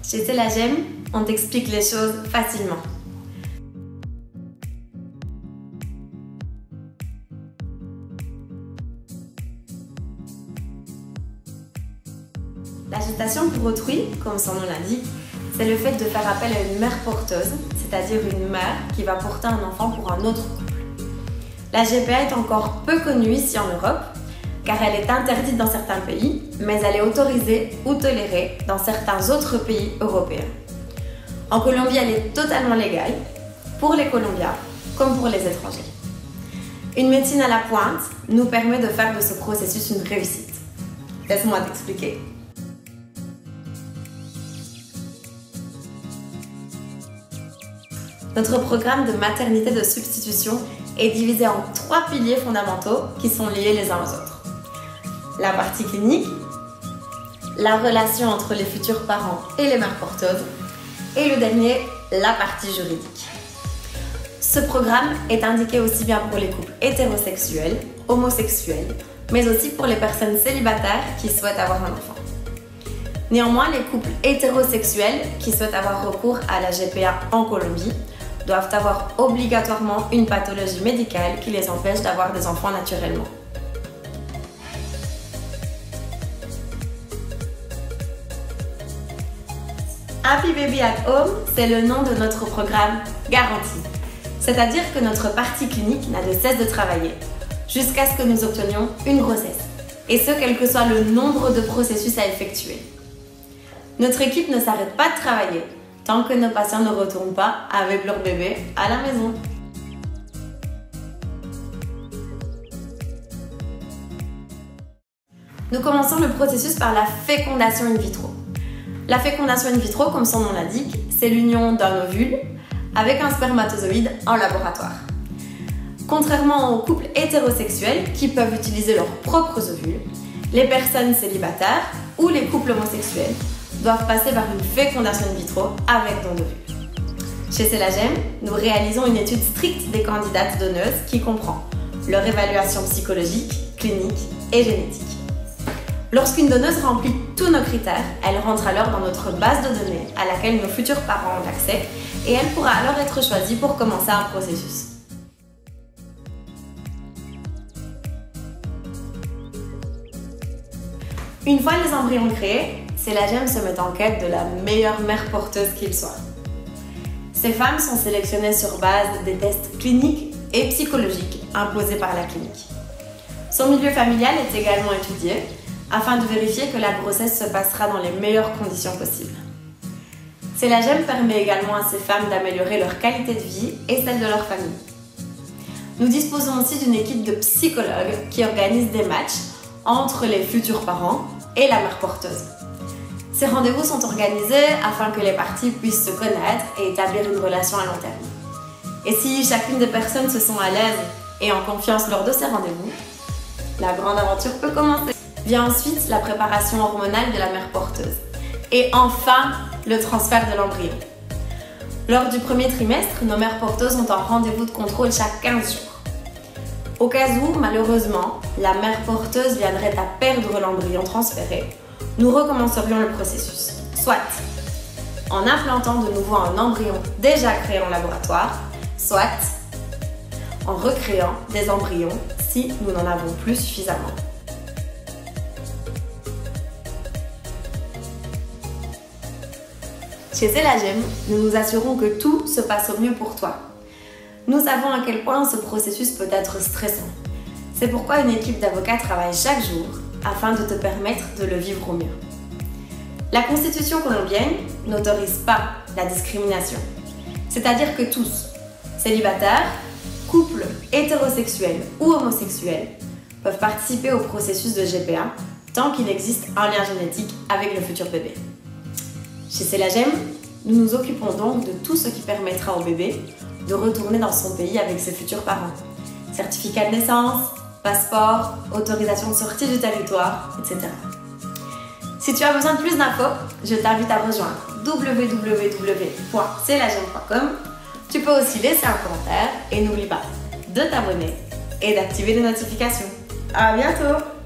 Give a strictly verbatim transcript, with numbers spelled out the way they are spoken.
Chez Celagem, on t'explique les choses facilement. La gestation pour autrui, comme son nom l'indique, c'est le fait de faire appel à une mère porteuse, c'est-à-dire une mère qui va porter un enfant pour un autre couple. La G P A est encore peu connue ici en Europe, car elle est interdite dans certains pays, mais elle est autorisée ou tolérée dans certains autres pays européens. En Colombie, elle est totalement légale, pour les Colombiens comme pour les étrangers. Une médecine à la pointe nous permet de faire de ce processus une réussite. Laisse-moi t'expliquer. Notre programme de maternité de substitution est divisé en trois piliers fondamentaux qui sont liés les uns aux autres. La partie clinique, la relation entre les futurs parents et les mères porteuses, et le dernier, la partie juridique. Ce programme est indiqué aussi bien pour les couples hétérosexuels, homosexuels, mais aussi pour les personnes célibataires qui souhaitent avoir un enfant. Néanmoins, les couples hétérosexuels qui souhaitent avoir recours à la G P A en Colombie doivent avoir obligatoirement une pathologie médicale qui les empêche d'avoir des enfants naturellement. Happy Baby at Home, c'est le nom de notre programme garanti. C'est-à-dire que notre partie clinique n'a de cesse de travailler jusqu'à ce que nous obtenions une grossesse. Et ce, quel que soit le nombre de processus à effectuer. Notre équipe ne s'arrête pas de travailler tant que nos patients ne retournent pas avec leur bébé à la maison. Nous commençons le processus par la fécondation in vitro. La fécondation in vitro, comme son nom l'indique, c'est l'union d'un ovule avec un spermatozoïde en laboratoire. Contrairement aux couples hétérosexuels qui peuvent utiliser leurs propres ovules, les personnes célibataires ou les couples homosexuels doivent passer par une fécondation in vitro avec don d'ovules. Chez Celagem, nous réalisons une étude stricte des candidates donneuses qui comprend leur évaluation psychologique, clinique et génétique. Lorsqu'une donneuse remplit tous nos critères, elle rentre alors dans notre base de données à laquelle nos futurs parents ont accès et elle pourra alors être choisie pour commencer un processus. Une fois les embryons créés, Celagem se met en quête de la meilleure mère porteuse qu'il soit. Ces femmes sont sélectionnées sur base des tests cliniques et psychologiques imposés par la clinique. Son milieu familial est également étudié afin de vérifier que la grossesse se passera dans les meilleures conditions possibles. Celagem permet également à ces femmes d'améliorer leur qualité de vie et celle de leur famille. Nous disposons aussi d'une équipe de psychologues qui organisent des matchs entre les futurs parents et la mère porteuse. Ces rendez-vous sont organisés afin que les parties puissent se connaître et établir une relation à long terme. Et si chacune des personnes se sent à l'aise et en confiance lors de ces rendez-vous, la grande aventure peut commencer. Vient ensuite la préparation hormonale de la mère porteuse. Et enfin, le transfert de l'embryon. Lors du premier trimestre, nos mères porteuses ont un rendez-vous de contrôle chaque quinze jours. Au cas où, malheureusement, la mère porteuse viendrait à perdre l'embryon transféré, nous recommencerions le processus. Soit en implantant de nouveau un embryon déjà créé en laboratoire, soit en recréant des embryons si nous n'en avons plus suffisamment. Chez Celagem, nous nous assurons que tout se passe au mieux pour toi. Nous savons à quel point ce processus peut être stressant. C'est pourquoi une équipe d'avocats travaille chaque jour afin de te permettre de le vivre au mieux. La Constitution colombienne n'autorise pas la discrimination. C'est-à-dire que tous, célibataires, couples hétérosexuels ou homosexuels, peuvent participer au processus de G P A tant qu'il existe un lien génétique avec le futur bébé. Chez Celagem, nous nous occupons donc de tout ce qui permettra au bébé de retourner dans son pays avec ses futurs parents. Certificat de naissance, passeport, autorisation de sortie du territoire, et cetera. Si tu as besoin de plus d'infos, je t'invite à rejoindre w w w point celagem point com. Tu peux aussi laisser un commentaire et n'oublie pas de t'abonner et d'activer les notifications. À bientôt!